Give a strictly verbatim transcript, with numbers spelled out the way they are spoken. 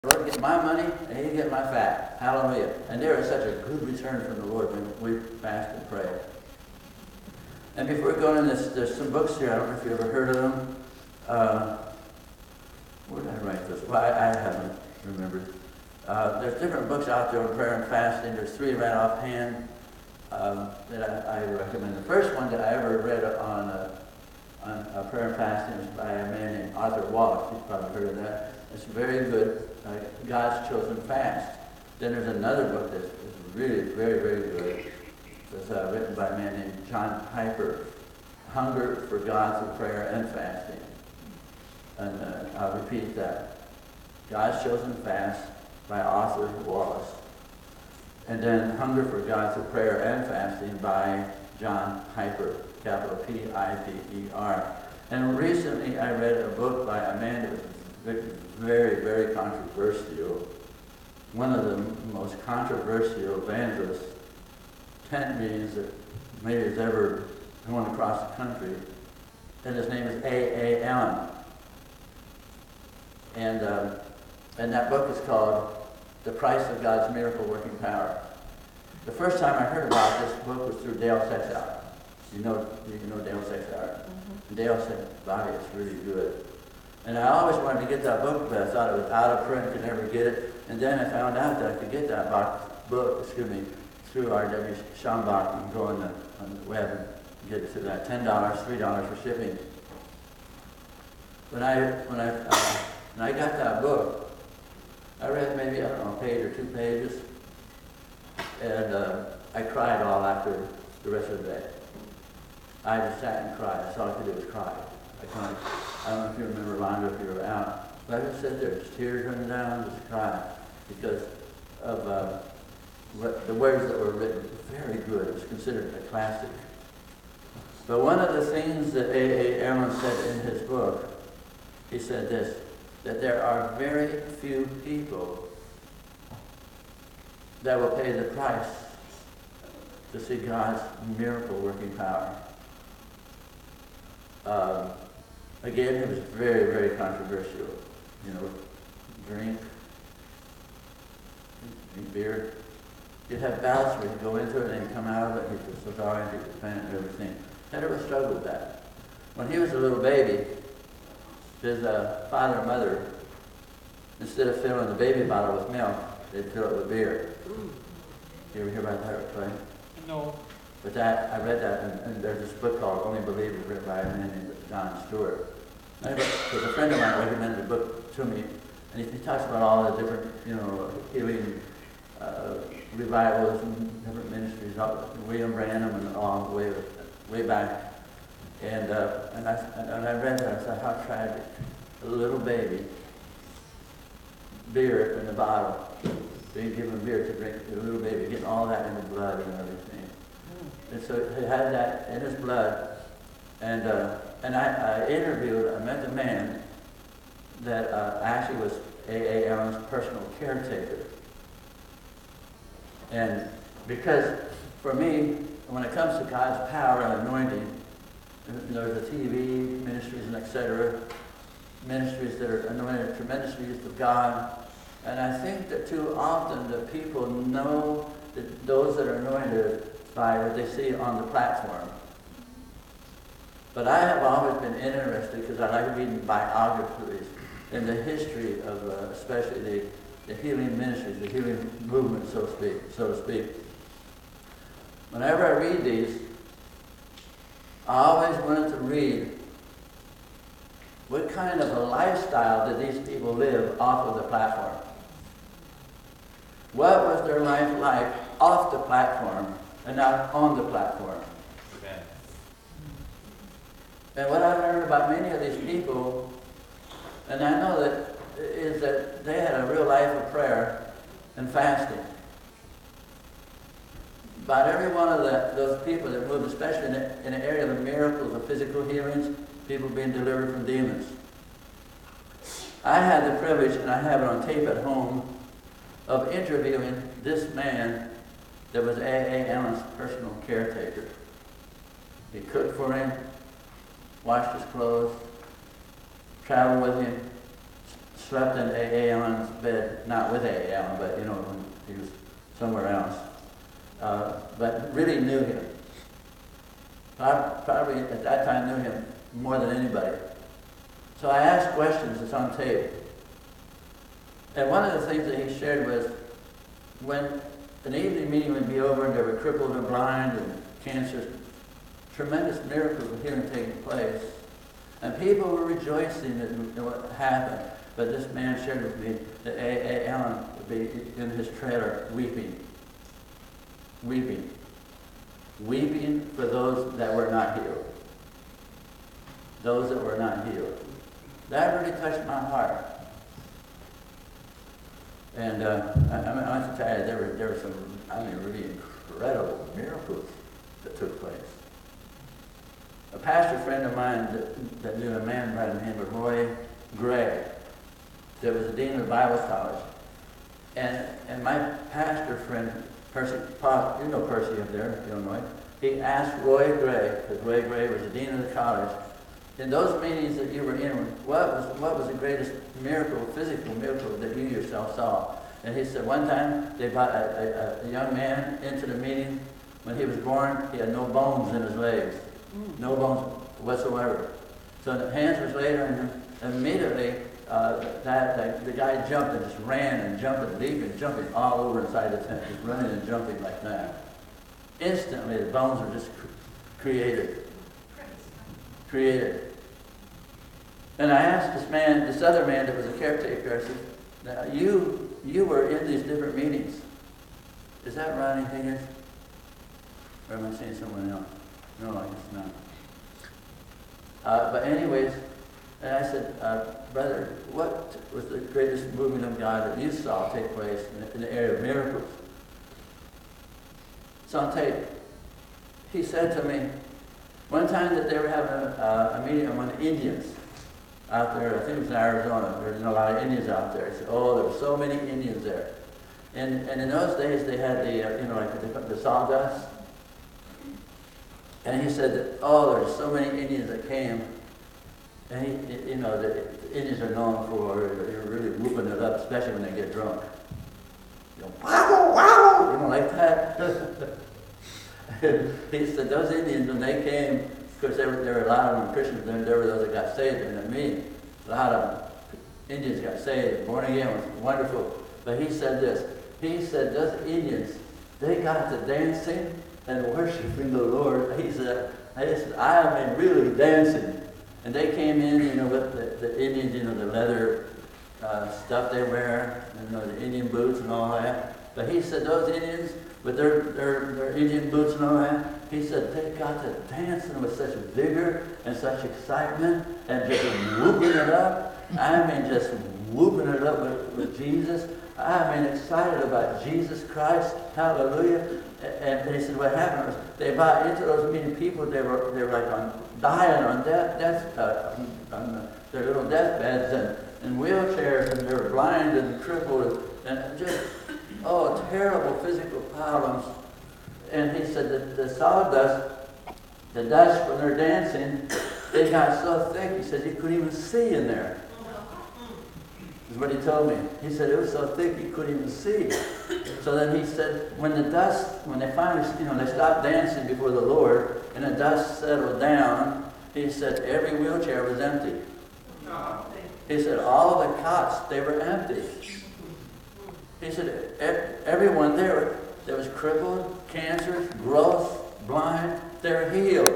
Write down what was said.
The Lord get my money, and He get my fat. Hallelujah. And there is such a good return from the Lord when we fast and pray. And before we go in this, there's some books here. I don't know if you ever heard of them. Uh, where did I write this? Well, I, I haven't remembered. Uh, there's different books out there on prayer and fasting. There's three right offhand um, that I, I recommend. The first one that I ever read on, uh, on uh, prayer and fasting is by a man named Arthur Wallace. You've probably heard of that. It's very good. Uh, God's Chosen Fast. Then there's another book that's, that's really very, very good. It's uh, written by a man named John Piper, Hunger for God Through Prayer and Fasting. And uh, I'll repeat that. God's Chosen Fast by Arthur Wallace. And then Hunger for God Through Prayer and Fasting by John Piper, capital P I P E R. And recently I read a book by a man that was very, very controversial. One of the most controversial evangelist tent meetings that maybe has ever gone across the country. And his name is A A Allen. And, um, and that book is called The Price of God's Miracle Working Power. The first time I heard about this book was through Dale Sexauer. You know, you know Dale Sexauer. Mm-hmm. Dale said, Bobby, it's really good. And I always wanted to get that book, but I thought it was out of print, could never get it. And then I found out that I could get that box, book, excuse me, through R W Schambach. You can go on the, on the web and get it through that. ten dollars, three dollars for shipping. When I, when I, uh, when I got that book, I read maybe, I don't know, a page or two pages. And uh, I cried all after the rest of the day. I just sat and cried. That's all I could do was cry. I kind of, I don't know if you remember, Rhonda, if you were out. But I just sat there, just tears running down, just crying. Because of uh, what, the words that were written. Very good. It was considered a classic. But one of the things that A A Allen said in his book, he said this, that there are very few people that will pay the price to see God's miracle working power. Um, again, it was very, very controversial. You know, drink, drink beer. You'd have bouts where you'd go into it and you'd come out of it and you'd feel so sorry and you'd repent and everything. I never struggled with that. When he was a little baby, his uh, father and mother, instead of filling the baby bottle with milk, they'd fill it with beer. You ever hear about that, Clay? No. But that, I read that, and, and there's this book called Only Believers, written by a man named John Stewart. Because a friend of mine recommended the book to me, and he, he talks about all the different, you know, healing uh, revivals and different ministries, all, William Branham and all the way, way back. And, uh, and, I, and I read that, I thought, how tragic. A little baby, beer in the bottle, being given beer to drink, a little baby, getting all that in the blood and everything. Mm. And so he had that in his blood. And uh, and I, I interviewed, I met a man that uh, actually was A A Allen's personal caretaker. And because for me, when it comes to God's power and anointing, there's the T V ministries and et cetera, ministries that are anointed tremendously used of God. And I think that too often the people know that those that are anointed by what they see on the platform. But I have always been interested, because I like reading biographies in the history of uh, especially the, the healing ministries, the healing movement, so to speak, so to speak. Whenever I read these, I always wanted to read what kind of a lifestyle did these people live off of the platform. What was their life like off the platform and not on the platform? Okay. And what I learned about many of these people, and I know that, is that they had a real life of prayer and fasting. About every one of the, those people that moved, especially in the, in the area of the miracles of physical healings, people being delivered from demons. I had the privilege, and I have it on tape at home, of interviewing this man that was A A Allen's personal caretaker. He cooked for him, washed his clothes, traveled with him, slept in A A. Allen's bed, not with A A. Allen, but you know, when he was somewhere else. Uh, but really knew him. I probably at that time knew him more than anybody. So I asked questions, it's on tape. And one of the things that he shared was when an evening meeting would be over and they were crippled and blind and cancer, tremendous miracles of healing taking place. And people were rejoicing in what happened. But this man shared with me that A A. Allen would be in his trailer weeping. Weeping. Weeping for those that were not healed. Those that were not healed. That really touched my heart. And uh, I, I, mean, I want to tell you, there were, there were some, I mean, really incredible miracles that took place. A pastor friend of mine that, that knew a man by the name of Roy Gray, that was the dean of Bible college. And, and my pastor friend, Percy, you know Percy up there, Illinois, he asked Roy Gray, because Roy Gray was the dean of the college, in those meetings that you were in, what was, what was the greatest miracle, physical miracle that you yourself saw? And he said one time they brought a, a, a young man into the meeting. When he was born, he had no bones in his legs. No bones whatsoever. So the hands was laid on him. Immediately, uh, that, that the guy jumped and just ran and jumped and leaping, jumping all over inside the tent, just running and jumping like that. Instantly, the bones were just cr- created. Created. And I asked this man, this other man that was a caretaker, I said, now you, you were in these different meetings. Is that Ronnie Higgins? Or am I seeing someone else? No, I guess not. Uh, but anyways, and I said, uh, brother, what was the greatest movement of God that you saw take place in the, in the area of miracles? It's on tape. He said to me, one time that they were having a, uh, a meeting among the Indians out there, I think it was in Arizona, there's a lot of Indians out there. He said, oh, there were so many Indians there. And, and in those days, they had the, uh, you know, like the, the sawdust. And he said that, oh, there's so many Indians that came. And he, you know, the Indians are known for, they're really whooping it up, especially when they get drunk. You know, wow, wow, you know, like that. He said those Indians, when they came, because there were, there were a lot of them Christians, there, there were those that got saved, and me, a lot of them, Indians got saved, born again, it was wonderful. But he said this, he said those Indians, they got to dancing and worshiping the Lord. He said, he said I mean really dancing. And they came in, you know, with the, the Indians, you know, the leather uh, stuff they wear, you know, the Indian boots and all that. But he said those Indians, with their, their, their Indian boots and all that, he said they got to dancing with such vigor and such excitement and just whooping it up. I mean, just whooping it up with, with Jesus. I mean, excited about Jesus Christ. Hallelujah. And they said what happened was they brought into those meeting people, they were they were like on dying on death, death uh, on their little deathbeds and, and wheelchairs, and they were blind and crippled and just, oh, terrible physical problems. And he said that the sawdust, the dust when they're dancing, it got so thick, he said you couldn't even see in there. Is what he told me. He said it was so thick you couldn't even see. So then he said when the dust, when they finally, you know, they stopped dancing before the Lord and the dust settled down, he said every wheelchair was empty. He said all the cots, they were empty. He said everyone there that was crippled, cancer, growth, blind, they're healed.